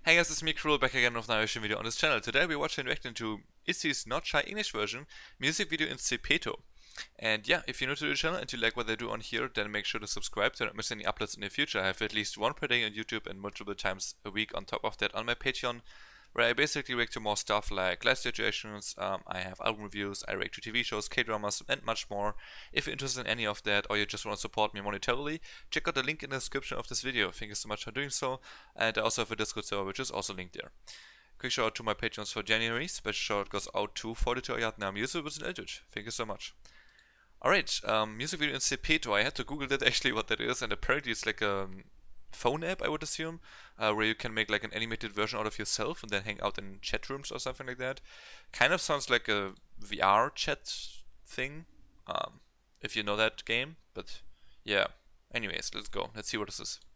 Hey guys, it's me, Cruel, back again with another reaction video on this channel. Today we're watching and reacting to Izzy's Not Shy English version music video in Zepeto. And yeah, if you're new to the channel and you like what I do on here, then make sure to subscribe to not miss any uploads in the future. I have at least one per day on YouTube and multiple times a week on top of that on my Patreon, where I basically react to more stuff like live situations, I have album reviews, I react to TV shows, K-dramas, and much more. If you're interested in any of that, or you just want to support me monetarily, check out the link in the description of this video. Thank you so much for doing so, and I also have a Discord server which is also linked there. Quick shout out to my patrons for January, special shout out goes out to 42 Ariadna Music with an Eldritch. Thank you so much. Alright, music video in Zepeto. I had to Google that actually what that is, and apparently it's like a phone app, I would assume, where you can make like an animated version out of yourself and then hang out in chat rooms or something like that. Kind of sounds like a VR chat thing, if you know that game, but yeah. Anyways, let's go. Let's see what this is.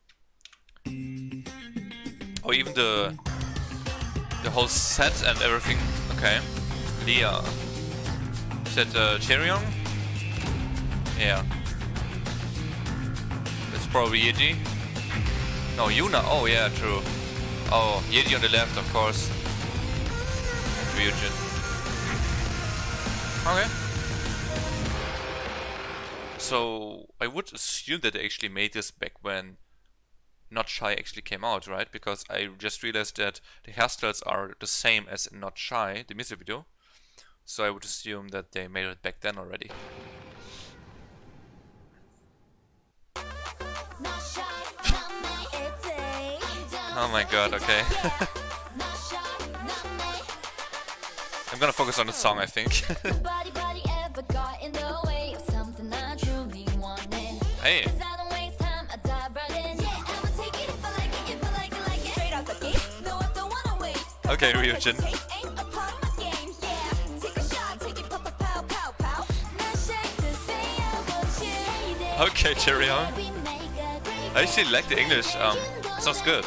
Oh, even the whole set and everything. Okay. Leah. Is that Cheryong? Yeah. That's probably Yeji. No, Yuna. Oh yeah, true. Oh, Yeji on the left, of course. And Ryujin. Okay. So I would assume that they actually made this back when Not Shy actually came out, right? Because I just realized that the hairstyles are the same as in Not Shy, the music video. So I would assume that they made it back then already. Oh my god, okay. I'm gonna focus on the song, I think. Hey! Okay, Ryujin. Okay, Cheryong. I actually like the English, it sounds good.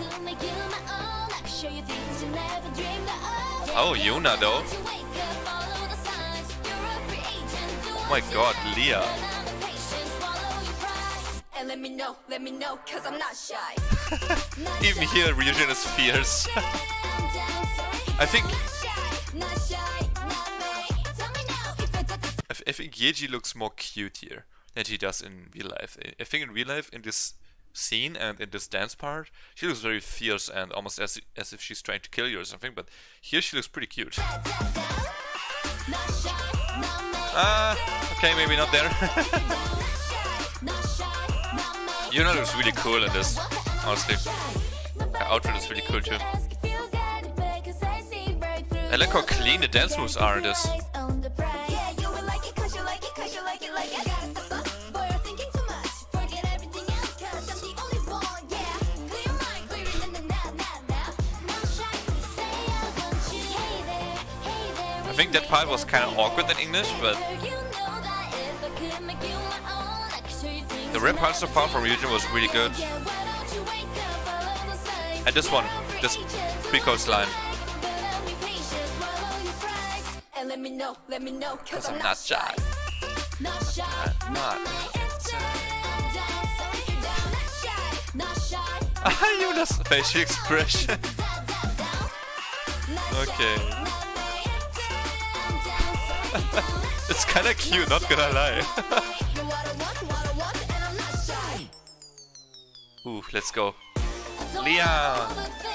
Oh, Yuna though. Oh my god, Leah. Even here, Ryujin is fierce. I think Yeji looks more cute here than he does in real life. I think in real life, in this scene and in this dance part, she looks very fierce and almost as if she's trying to kill you or something, but here she looks pretty cute. Okay, maybe not there. Yuna looks really cool in this, honestly. Her outfit is really cool too. I like how clean the dance moves are in this. I think that part was kind of awkward in English, but the rap part so far from Ryujin was really good. And this one, this pre-chorus line. Cause I'm not shy. I'm not Yuna's facial expression. Okay. It's kinda cute, not gonna lie. Ooh, let's go. Leah!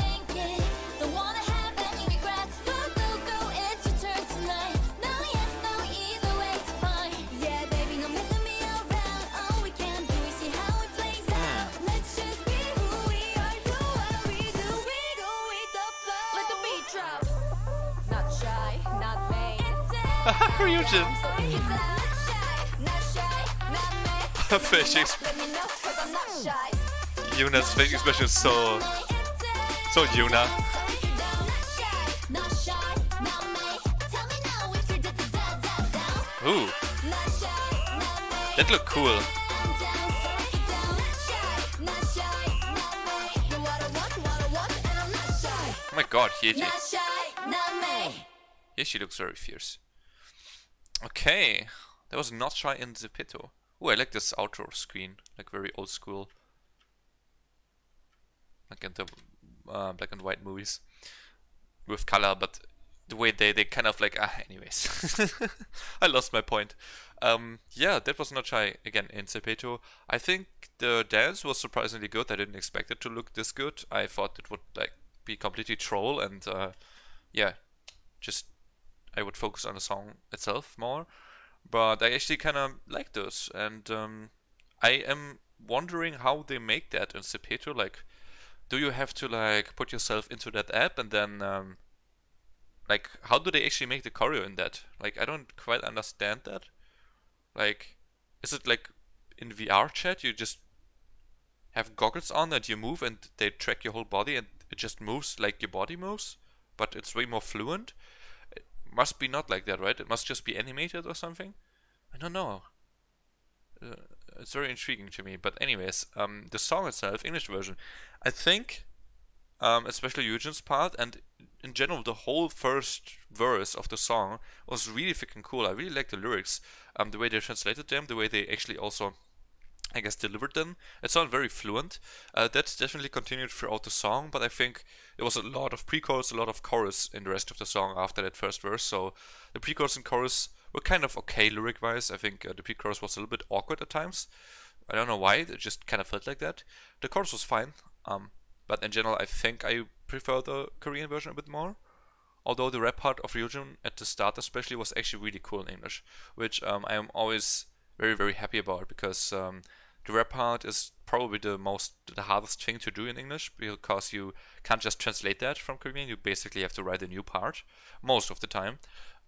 Ryujin! Facial expression. Yuna's facial expression is so Yuna. Ooh. That looked cool. Oh my god, Yeji. Here she looks very fierce. Okay, that was Not Shy in Zepeto. Oh, I like this outro screen, like very old school. Like in the black and white movies with color, but the way they kind of like anyways. I lost my point. Yeah, that was Not Shy again in Zepeto. I think the dance was surprisingly good. I didn't expect it to look this good. I thought it would like be completely troll and yeah, just I would focus on the song itself more. But I actually kind of like this, and I am wondering how they make that in Zepeto. Like, do you have to like put yourself into that app and then like how do they actually make the choreo in that? Like, I don't quite understand that. Like, is it like in VR chat you just have goggles on and you move and they track your whole body and it just moves like your body moves, but it's way more fluent? It must be not like that, right? It must just be animated or something. I don't know. Uh, it's very intriguing to me. But anyways, the song itself, English version, I think, especially Eugen's part and in general the whole first verse of the song was really freaking cool. I really like the lyrics, the way they translated them, the way they actually also, I guess, delivered them. It sounded very fluent. That's definitely continued throughout the song, but I think there was a lot of pre-chorus, a lot of chorus in the rest of the song after that first verse. So the pre-chorus and chorus were kind of okay lyric-wise. I think the pre-chorus was a little bit awkward at times. I don't know why, it just kind of felt like that. The chorus was fine, but in general I think I prefer the Korean version a bit more. Although the rap part of Ryujin at the start especially was actually really cool in English, which I am always very very happy about, because the rap part is probably the hardest thing to do in English, because you can't just translate that from Korean. You basically have to write a new part most of the time.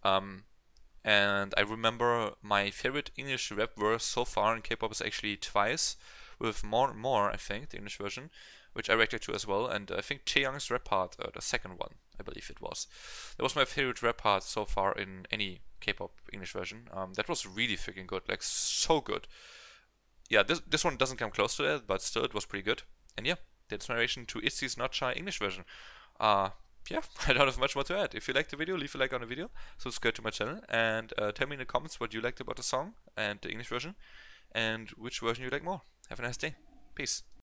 And I remember my favorite English rap verse so far in K-pop is actually Twice with More and More, I think, the English version, which I reacted to as well. And I think Taeyoung's rap part, the second one, I believe it was. That was my favorite rap part so far in any K-pop English version. That was really freaking good, like so good. Yeah, this one doesn't come close to that, but still it was pretty good. And yeah, that's my reaction to Itzy's Not Shy English version. Yeah, I don't have much more to add. If you liked the video, leave a like on the video, subscribe to my channel, and tell me in the comments what you liked about the song and the English version, and which version you like more. Have a nice day. Peace.